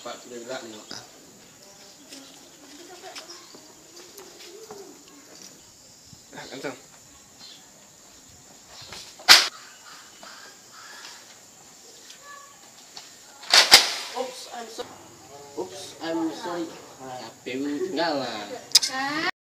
Pak Dewa nih. Kencang. Oops, I'm sorry. HP tinggal lah.